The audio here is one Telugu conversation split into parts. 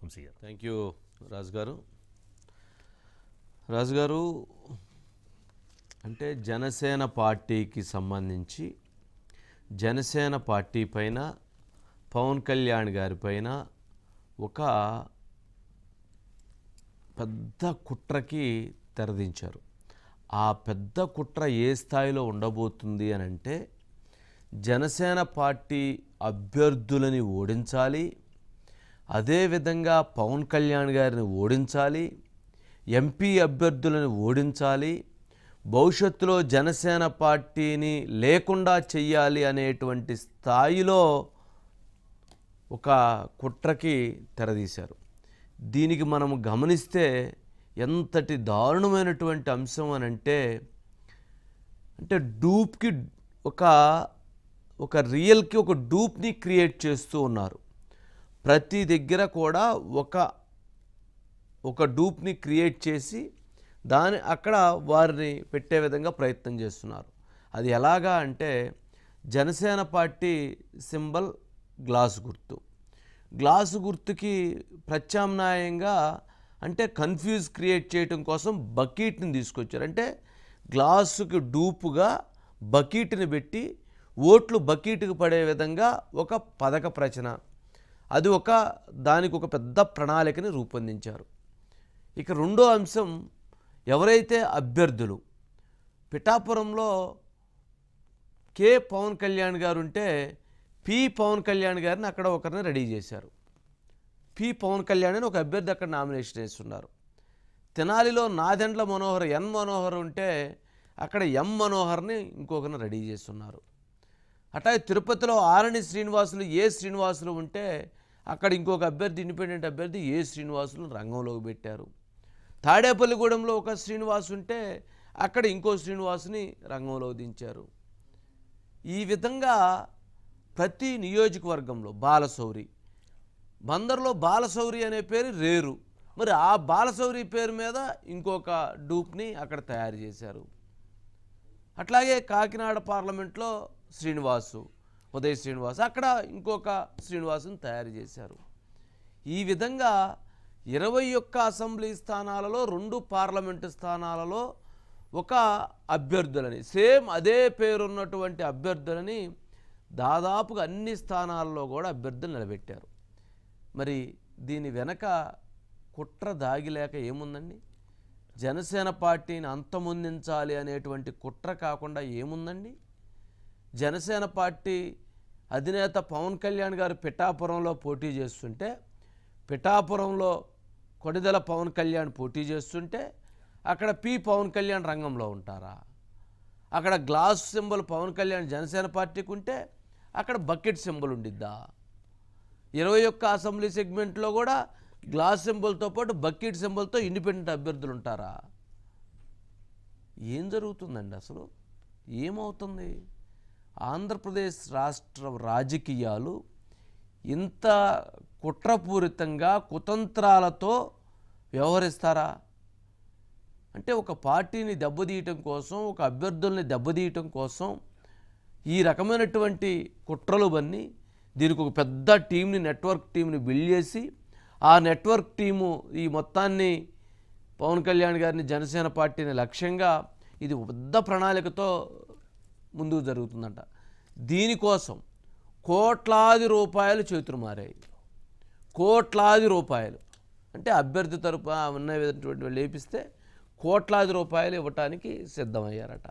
వంశీ గారు. థ్యాంక్ యూ రాజు గారు. అంటే జనసేన పార్టీకి సంబంధించి జనసేన పార్టీ పైన పవన్ కళ్యాణ్ గారి పైన ఒక పెద్ద కుట్రకి తెరదించారు. ఆ పెద్ద కుట్ర ఏ స్థాయిలో ఉండబోతుంది అని అంటే, జనసేన పార్టీ అభ్యర్థులని ఓడించాలి, అదేవిధంగా పవన్ కళ్యాణ్ గారిని ఓడించాలి, ఎంపీ అభ్యర్థులను ఓడించాలి, భవిష్యత్తులో జనసేన పార్టీని లేకుండా చెయ్యాలి అనేటువంటి స్థాయిలో ఒక కుట్రకి తెరదీశారు. దీనికి మనం గమనిస్తే ఎంతటి దారుణమైనటువంటి అంశం అని అంటే డూప్కి ఒక రియల్కి ఒక డూప్ని క్రియేట్ చేస్తూ ఉన్నారు. ప్రతి దగ్గర కూడా ఒక డూప్ని క్రియేట్ చేసి అక్కడ వారిని పెట్టే విధంగా ప్రయత్నం చేస్తున్నారు. అది ఎలాగా అంటే, జనసేన పార్టీ సింబల్ గ్లాసు గుర్తుకి ప్రత్యామ్నాయంగా అంటే కన్ఫ్యూజ్ క్రియేట్ చేయడం కోసం బకెట్ని తీసుకొచ్చారు. అంటే గ్లాసుకి డూపుగా బకెట్ని పెట్టి ఓట్లు బకెట్కి పడే విధంగా ఒక పథక ప్రచన, అది దానికి ఒక పెద్ద ప్రణాళికని రూపొందించారు. ఇక రెండో అంశం, ఎవరైతే అభ్యర్థులు పిఠాపురంలో కే పవన్ కళ్యాణ్ గారు ఉంటే పి పవన్ కళ్యాణ్ గారిని అక్కడ ఒకరిని రెడీ చేశారు. పి పవన్ కళ్యాణ్ అని ఒక అభ్యర్థి అక్కడ నామినేషన్ వేస్తున్నారు. తెనాలిలో నాదెండ్ల మనోహర్ ఎన్ మనోహర్ ఉంటే అక్కడ ఎం మనోహర్ని ఇంకొకరిని రెడీ చేస్తున్నారు. అట్లాగే తిరుపతిలో ఆరణి శ్రీనివాసులు ఏ శ్రీనివాసులు ఉంటే అక్కడ ఇంకొక అభ్యర్థి, ఇండిపెండెంట్ అభ్యర్థి ఏ శ్రీనివాసులు రంగంలోకి పెట్టారు. తాడేపల్లిగూడెంలో ఒక శ్రీనివాసు ఉంటే అక్కడ ఇంకో శ్రీనివాసుని రంగంలోకి దించారు. ఈ విధంగా ప్రతి నియోజకవర్గంలో బాలశౌరి, బందర్లో బాలశౌరి అనే పేరు రేరు, మరి ఆ బాలశౌరి పేరు మీద ఇంకొక డూప్ని అక్కడ తయారు చేశారు. అట్లాగే కాకినాడ పార్లమెంట్లో ఉదయ్ శ్రీనివాసు, అక్కడ ఇంకొక శ్రీనివాసుని తయారు చేశారు. ఈ విధంగా 21 అసెంబ్లీ స్థానాలలో 2 పార్లమెంటు స్థానాలలో ఒక అభ్యర్థులని, సేమ్ అదే పేరున్నటువంటి అభ్యర్థులని దాదాపుగా అన్ని స్థానాల్లో కూడా అభ్యర్థులు నిలబెట్టారు. మరి దీని వెనక కుట్ర దాగిలేక ఏముందండి? జనసేన పార్టీని అంతమొందించాలి అనేటువంటి కుట్ర కాకుండా ఏముందండి? జనసేన పార్టీ అధినేత పవన్ కళ్యాణ్ గారు పిఠాపురంలో పోటీ చేస్తుంటే, పిఠాపురంలో కొడిదెల పవన్ కళ్యాణ్ పోటీ చేస్తుంటే అక్కడ పి పవన్ కళ్యాణ్ రంగంలో ఉంటారా? అక్కడ గ్లాస్ సింబల్ పవన్ కళ్యాణ్ జనసేన పార్టీకి ఉంటే అక్కడ బకెట్ సింబల్ ఉండిద్దా? 21 అసెంబ్లీ సెగ్మెంట్లో కూడా గ్లాస్ సింబల్తో పాటు బకెట్ సింబల్తో ఇండిపెండెంట్ అభ్యర్థులు ఉంటారా? ఏం జరుగుతుందండి అసలు? ఏమవుతుంది? ఆంధ్రప్రదేశ్ రాష్ట్ర రాజకీయాలు ఇంత కుట్రపూరితంగా కుతంత్రాలతో వ్యవహరిస్తారా? అంటే ఒక పార్టీని దెబ్బతీయటం కోసం, ఒక అభ్యర్థుల్ని దెబ్బతీయటం కోసం ఈ రకమైనటువంటి కుట్రలు బన్ని దీనికి ఒక పెద్ద టీంని, నెట్వర్క్ టీంని బిల్డ్ చేసి, ఆ నెట్వర్క్ టీము ఈ మొత్తాన్ని పవన్ కళ్యాణ్ గారిని జనసేన పార్టీని లక్ష్యంగా ఇది పెద్ద ప్రణాళికతో ముందుకు జరుగుతుందంట. దీనికోసం కోట్లాది రూపాయలు చేతులు మారాయి. కోట్లాది రూపాయలు అంటే అభ్యర్థి తరపున ఉన్నటువంటి వాళ్ళు లేపిస్తే కోట్లాది రూపాయలు ఇవ్వటానికి సిద్ధమయ్యారట.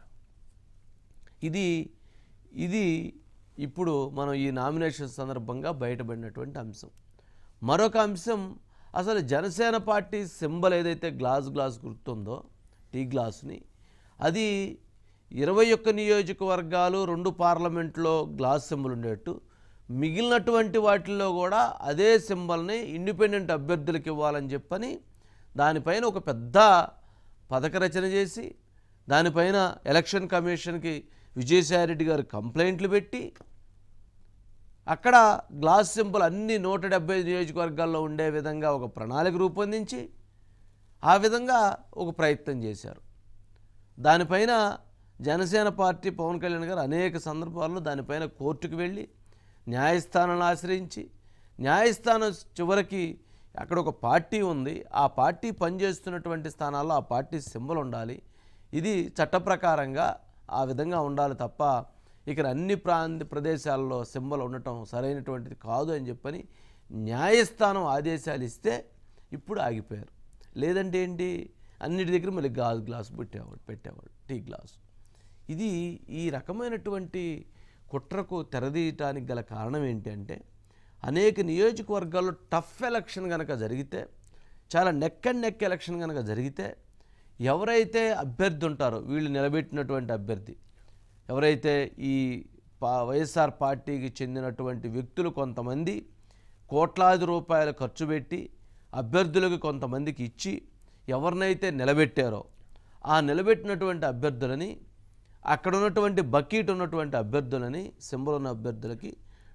ఇది ఇప్పుడు మనం ఈ నామినేషన్ సందర్భంగా బయటపడినటువంటి అంశం. మరొక అంశం, అసలు జనసేన పార్టీ సింబల్ ఏదైతే గ్లాస్ గుర్తుందో, టీ గ్లాసుని, అది 21 నియోజకవర్గాలు 2 పార్లమెంట్లో గ్లాస్ సింబల్ ఉండేట్టు, మిగిలినటువంటి వాటిల్లో కూడా అదే సింబల్ని ఇండిపెండెంట్ అభ్యర్థులకు ఇవ్వాలని చెప్పని దానిపైన ఒక పెద్ద పథక రచన చేసి, దానిపైన ఎలక్షన్ కమిషన్కి విజయసాయిరెడ్డి గారు కంప్లైంట్లు పెట్టి, అక్కడ గ్లాస్ సింబల్ అన్ని 170 నియోజకవర్గాల్లో ఉండే విధంగా ఒక ప్రణాళిక రూపొందించి ఆ విధంగా ఒక ప్రయత్నం చేశారు. దానిపైన జనసేన పార్టీ పవన్ కళ్యాణ్ గారు అనేక సందర్భాల్లో దానిపైన కోర్టుకు వెళ్ళి న్యాయస్థానాన్ని ఆశ్రయించి, న్యాయస్థానం చివరికి అక్కడ ఒక పార్టీ ఉంది, ఆ పార్టీ పనిచేస్తున్నటువంటి స్థానాల్లో ఆ పార్టీ సింబల్ ఉండాలి. ఇది చట్ట ప్రకారంగా ఆ విధంగా ఉండాలి తప్ప ఇక్కడ అన్ని ప్రదేశాల్లో సింబల్ ఉండటం సరైనటువంటిది కాదు అని చెప్పని న్యాయస్థానం ఆదేశాలు ఇస్తే ఇప్పుడు ఆగిపోయారు. లేదంటే ఏంటి, అన్నిటి దగ్గర మళ్ళీ గ్లాస్ పెట్టేవాడు టీ గ్లాసు. ఇది ఈ రకమైనటువంటి కుట్రకు తెరదీయటానికి గల కారణం ఏంటి అంటే, అనేక నియోజకవర్గాల్లో టఫ్ ఎలక్షన్ కనుక జరిగితే, చాలా నెక్ అండ్ నెక్ ఎలక్షన్ కనుక జరిగితే, ఎవరైతే అభ్యర్థి ఉంటారో వీళ్ళు నిలబెట్టినటువంటి అభ్యర్థి, ఎవరైతే ఈ వైఎస్ఆర్ పార్టీకి చెందినటువంటి వ్యక్తులు కొంతమంది కోట్లాది రూపాయలు ఖర్చు పెట్టి అభ్యర్థులకు కొంతమందికి ఇచ్చి ఎవరినైతే నిలబెట్టారో ఆ నిలబెట్టినటువంటి అభ్యర్థులని, అక్కడ ఉన్నటువంటి బకీట్ ఉన్నటువంటి అభ్యర్థులని, సింబల్ ఉన్న అభ్యర్థులకి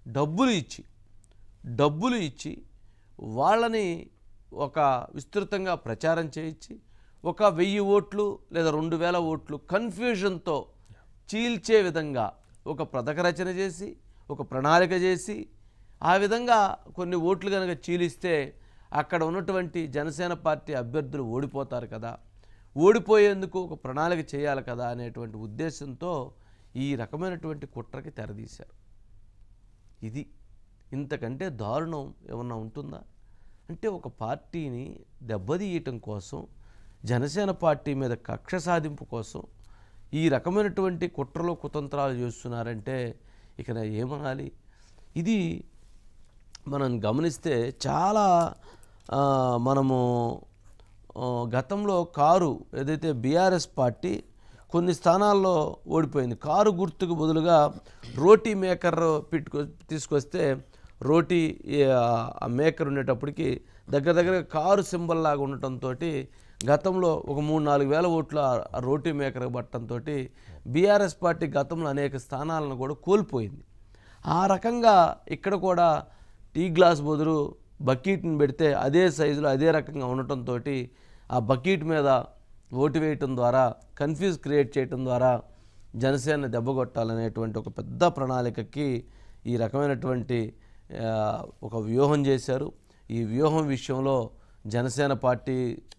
డబ్బులు ఇచ్చి వాళ్ళని ఒక విస్తృతంగా ప్రచారం చేయించి ఒక 1000 ఓట్లు లేదా 2000 ఓట్లు కన్ఫ్యూజన్తో చీల్చే విధంగా ఒక పథక రచన చేసి, ఒక ప్రణాళిక చేసి, ఆ విధంగా కొన్ని ఓట్లు కనుక చీలిస్తే అక్కడ ఉన్నటువంటి జనసేన పార్టీ అభ్యర్థులు ఓడిపోతారు కదా, ఓడిపోయేందుకు ఒక ప్రణాళిక చేయాలి కదా అనేటువంటి ఉద్దేశంతో ఈ రకమైనటువంటి కుట్రకి తెరదీశారు. ఇది ఇంతకంటే దారుణం ఏమన్నా ఉంటుందా? అంటే ఒక పార్టీని దెబ్బతీయటం కోసం, జనసేన పార్టీ మీద కక్ష సాధింపు కోసం ఈ రకమైనటువంటి కుట్రలు కుతంత్రాలు చేస్తున్నారంటే ఇక ఏమనాలి? ఇది మనం గమనిస్తే చాలా మనము గతంలో కారు ఏదైతే బీఆర్ఎస్ పార్టీ కొన్ని స్థానాల్లో ఓడిపోయింది, కారు గుర్తుకు బదులుగా రోటీ మేకర్ తీసుకొస్తే రోటీ మేకర్ ఉండేటప్పటికి దగ్గర కారు సింబల్ లాగా ఉండటంతో గతంలో ఒక 3-4 వేల ఓట్లు ఆ రోటీ మేకర్ పట్టడంతో బీఆర్ఎస్ పార్టీ గతంలో అనేక స్థానాలను కూడా కోల్పోయింది. ఆ రకంగా ఇక్కడ కూడా టీ గ్లాస్ బదులు బకెట్ని పెడితే అదే సైజులో అదే రకంగా ఉండటంతో ఆ బకెట్ మీద ఓటు వేయటం ద్వారా కన్ఫ్యూజ్ క్రియేట్ చేయటం ద్వారా జనసేన దెబ్బకొట్టాలనేటువంటి ఒక పెద్ద ప్రణాళికకి ఈ రకమైనటువంటి ఒక వ్యూహం చేశారు. ఈ వ్యూహం విషయంలో జనసేన పార్టీ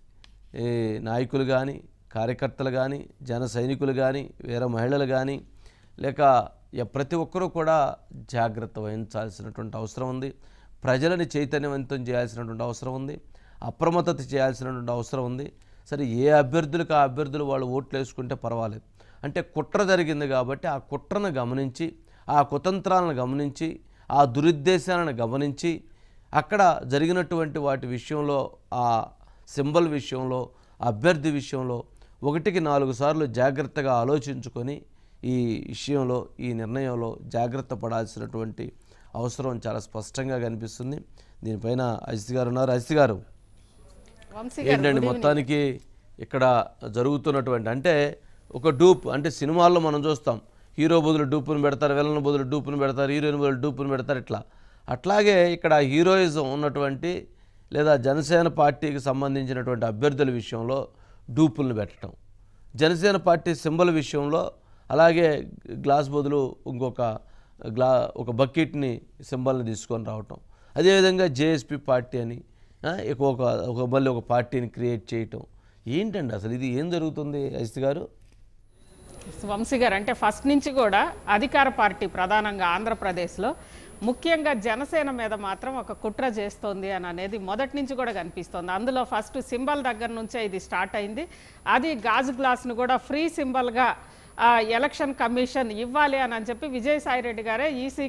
నాయకులు కానీ, కార్యకర్తలు కానీ, జన సైనికులు కానీ, వేరే మహిళలు కానీ, లేక ప్రతి ఒక్కరూ కూడా జాగ్రత్త వహించాల్సినటువంటి అవసరం ఉంది. ప్రజలని చైతన్యవంతం చేయాల్సినటువంటి అవసరం ఉంది. అప్రమత్తత చేయాల్సినటువంటి అవసరం ఉంది. సరే, ఏ అభ్యర్థులకు ఆ అభ్యర్థులు వాళ్ళు ఓట్లు వేసుకుంటే పర్వాలేదు. అంటే కుట్ర జరిగింది కాబట్టి ఆ కుట్రను గమనించి, ఆ కుతంత్రాలను గమనించి, ఆ దురుద్దేశాలను గమనించి, అక్కడ జరిగినటువంటి వాటి విషయంలో, ఆ సింబల్ విషయంలో, అభ్యర్థి విషయంలో 1-4 సార్లు జాగ్రత్తగా ఆలోచించుకొని ఈ విషయంలో, ఈ నిర్ణయంలో జాగ్రత్త పడాల్సినటువంటి అవసరం చాలా స్పష్టంగా కనిపిస్తుంది. దీనిపైన అజిత్ గారు ఉన్నారు. అజిత్ గారు, ఏంటండి మొత్తానికి ఇక్కడ జరుగుతున్నటువంటి, అంటే ఒక డూప్, అంటే సినిమాల్లో మనం చూస్తాం, హీరో బదులు డూపును పెడతారు, విలన్ బదులు డూపును పెడతారు, హీరోయిన్ బదులు డూపును పెడతారు, ఇట్లా. అట్లాగే ఇక్కడ హీరోయిజం ఉన్నటువంటి లేదా జనసేన పార్టీకి సంబంధించినటువంటి అభ్యర్థుల విషయంలో డూపులను పెట్టడం, జనసేన పార్టీ సింబల్ విషయంలో అలాగే గ్లాస్ బదులు ఇంకొక ఒక బకెట్ని సింబల్ని తీసుకొని రావటం, అదేవిధంగా జేఎస్పీ పార్టీ అని మళ్ళీ ఒక పార్టీని క్రియేట్ చేయటం. ఏంటండి అసలు ఇది ఏం జరుగుతుంది అజిత్ గారు? వంశీ గారు, అంటే ఫస్ట్ నుంచి కూడా అధికార పార్టీ ప్రధానంగా ఆంధ్రప్రదేశ్లో ముఖ్యంగా జనసేన మీద మాత్రం ఒక కుట్ర చేస్తోంది అని అనేది మొదటి నుంచి కూడా కనిపిస్తోంది. అందులో ఫస్ట్ సింబల్ దగ్గర నుంచే ఇది స్టార్ట్ అయింది. అది గాజు గ్లాస్ను కూడా ఫ్రీ సింబల్గా ఎలక్షన్ కమిషన్ ఇవ్వాలి అని చెప్పి విజయసాయిరెడ్డి గారే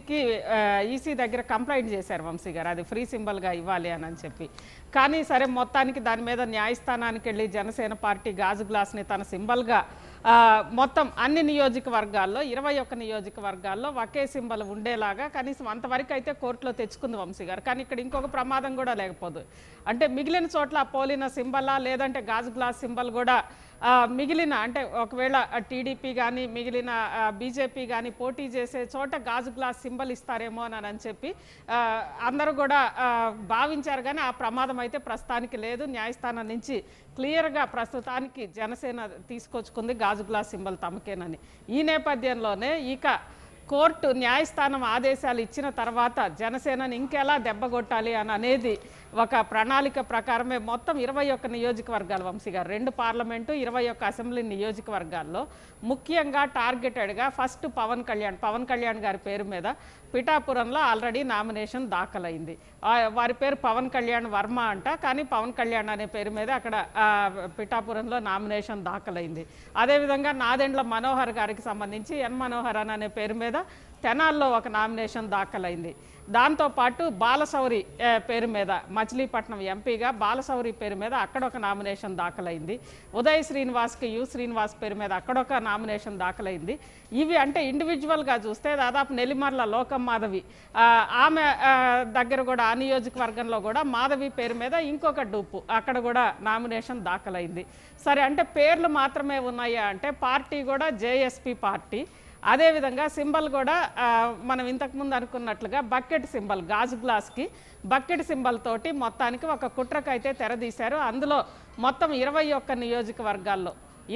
ఈసీ దగ్గర కంప్లైంట్ చేశారు వంశీ గారు, అది ఫ్రీ సింబల్గా ఇవ్వాలి అని చెప్పి. కానీ సరే, మొత్తానికి దాని మీద న్యాయస్థానానికి వెళ్ళి జనసేన పార్టీ గాజు గ్లాస్ని తన సింబల్గా మొత్తం అన్ని నియోజకవర్గాల్లో 21 నియోజకవర్గాల్లో ఒకే సింబల్ ఉండేలాగా కనీసం అంతవరకు అయితే కోర్టులో తెచ్చుకుంది వంశీ గారు. కానీ ఇక్కడ ఇంకొక ప్రమాదం కూడా లేకపోదు, అంటే మిగిలిన చోట్ల పోలిన సింబలా లేదంటే గాజు గ్లాస్ సింబల్ కూడా మిగిలిన, అంటే ఒకవేళ టీడీపీ కానీ మిగిలిన బీజేపీ కానీ పోటీ చేసే చోట గాజు గ్లాస్ సింబల్ ఇస్తారేమో అని చెప్పి అందరూ కూడా భావించారు. కానీ ఆ ప్రమాదం అయితే ప్రస్తుతానికి లేదు. న్యాయస్థానం నుంచి క్లియర్గా ప్రస్తుతానికి జనసేన తీసుకొచ్చుకుంది గాజు గ్లాస్ సింబల్ తమకేనని. ఈ నేపథ్యంలోనే ఇక కోర్టు న్యాయస్థానం ఆదేశాలు ఇచ్చిన తర్వాత జనసేనని ఇంకెలా దెబ్బగొట్టాలి అని అనేది ఒక ప్రణాళిక ప్రకారమే మొత్తం 21 నియోజకవర్గాలు వంశీ గారు, 2 పార్లమెంటు 21 అసెంబ్లీ నియోజకవర్గాల్లో ముఖ్యంగా టార్గెటెడ్గా ఫస్ట్ పవన్ కళ్యాణ్ గారి పేరు మీద పిఠాపురంలో ఆల్రెడీ నామినేషన్ దాఖలైంది. వారి పేరు పవన్ కళ్యాణ్ వర్మ అంట, కానీ పవన్ కళ్యాణ్ అనే పేరు మీద అక్కడ పిఠాపురంలో నామినేషన్ దాఖలైంది. అదేవిధంగా నాదెండ్ల మనోహర్ గారికి సంబంధించి ఎన్ మనోహర్ అనే పేరు మీద తెనాల్లో ఒక నామినేషన్ దాఖలైంది. దాంతోపాటు బాలశౌరి పేరు మీద మచిలీపట్నం ఎంపీగా బాలశౌరి పేరు మీద అక్కడ ఒక నామినేషన్ దాఖలైంది. ఉదయ్ శ్రీనివాస్కి యు శ్రీనివాస్ పేరు మీద అక్కడొక నామినేషన్ దాఖలైంది. ఇవి అంటే ఇండివిజువల్గా చూస్తే దాదాపు నెల్లిమర్ల లోకం మాధవి ఆమె దగ్గర కూడా ఆ నియోజకవర్గంలో కూడా మాధవి పేరు మీద ఇంకొక డూపు అక్కడ కూడా నామినేషన్ దాఖలైంది. సరే, అంటే పేర్లు మాత్రమే ఉన్నాయా అంటే పార్టీ కూడా జేఎస్పీ పార్టీ. అదేవిధంగా సింబల్ కూడా మనం ఇంతకుముందు అనుకున్నట్లుగా బకెట్ సింబల్, గాజు గ్లాస్కి బకెట్ సింబల్ తోటి మొత్తానికి ఒక కుట్రకైతే తెరదీశారు. అందులో మొత్తం 21 నియోజకవర్గాల్లో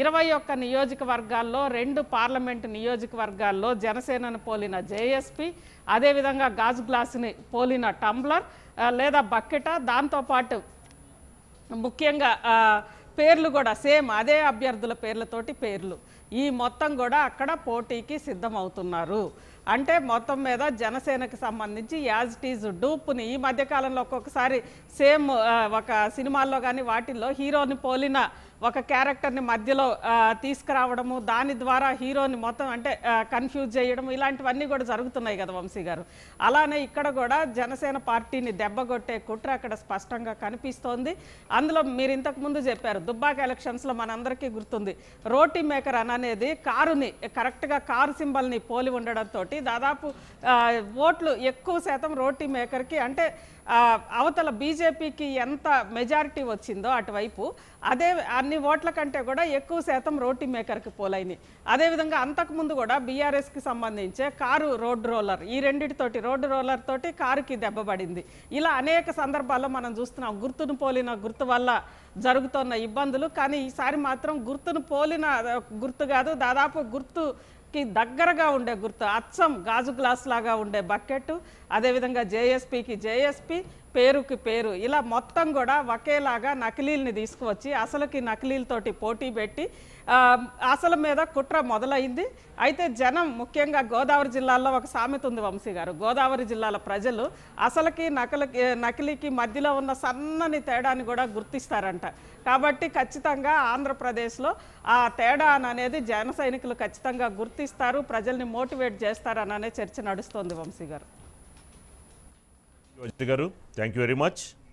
2 పార్లమెంటు నియోజకవర్గాల్లో జనసేనను పోలిన జేఎస్పీ, అదేవిధంగా గాజు గ్లాసుని పోలిన టంబ్లర్ లేదా బకెట, దాంతోపాటు ముఖ్యంగా పేర్లు కూడా సేమ్ అదే అభ్యర్థుల పేర్లతోటి పేర్లు, ఈ మొత్తం కూడా అక్కడ పోటీకి సిద్ధమవుతున్నారు. అంటే మొత్తం మీద జనసేనకు సంబంధించి యాజ్ ఇట్ ఈజ్ డూప్ని ఈ మధ్యకాలంలో ఒక్కొక్కసారి సేమ్ ఒక సినిమాల్లో కానీ వాటిల్లో హీరోని పోలిన ఒక క్యారెక్టర్ని మధ్యలో తీసుకురావడము, దాని ద్వారా హీరోని మొత్తం అంటే కన్ఫ్యూజ్ చేయడం, ఇలాంటివన్నీ కూడా జరుగుతున్నాయి కదా వంశీ గారు. అలానే ఇక్కడ కూడా జనసేన పార్టీని దెబ్బగొట్టే కుట్ర అక్కడ స్పష్టంగా కనిపిస్తోంది. అందులో మీరు ఇంతకుముందు చెప్పారు దుబ్బాక ఎలక్షన్స్లో మనందరికీ గుర్తుంది, రోటీ మేకర్ అనేది కారుని కరెక్ట్గా కారు సింబల్ని పోలి ఉండడంతో దాదాపు ఓట్లు ఎక్కువ శాతం రోటీ మేకర్కి, అంటే అవతల బీజేపీకి ఎంత మెజారిటీ వచ్చిందో అటువైపు అదే అన్ని ఓట్ల కంటే కూడా ఎక్కువ శాతం రోటీ మేకర్కి పోలైంది. అదేవిధంగా అంతకుముందు కూడా బీఆర్ఎస్కి సంబంధించే కారు రోడ్ రోలర్, ఈ రెండింటితోటి రోడ్డు రోలర్ తోటి కారుకి దెబ్బపడింది. ఇలా అనేక సందర్భాల్లో మనం చూస్తున్నాం గుర్తును పోలిన గుర్తు వల్ల జరుగుతున్న ఇబ్బందులు. కానీ ఈసారి మాత్రం గుర్తును పోలిన గుర్తు కాదు, దాదాపు గుర్తుకి దగ్గరగా ఉండే గుర్తు, అచ్చం గాజు గ్లాస్ లాగా ఉండే బకెట్, అదేవిధంగా జేఎస్పీకి జేఎస్పీ, పేరుకి పేరు, ఇలా మొత్తం కూడా ఒకేలాగా నకిలీల్ని తీసుకువచ్చి అసలుకి నకిలీలతోటి పోటీ పెట్టి అసలు మీద కుట్ర మొదలైంది. అయితే జనం ముఖ్యంగా గోదావరి జిల్లాలో ఒక సామెత ఉంది వంశీ గారు, గోదావరి జిల్లాల ప్రజలు అసలుకి నకిలీకి మధ్యలో ఉన్న సన్నని తేడాని కూడా గుర్తిస్తారంట. కాబట్టి ఖచ్చితంగా ఆంధ్రప్రదేశ్లో ఆ తేడా అనేది జన సైనికులు ఖచ్చితంగా గుర్తిస్తారు, ప్రజల్ని మోటివేట్ చేస్తారనే చర్చ నడుస్తోంది వంశీ గారు. Thank you very much.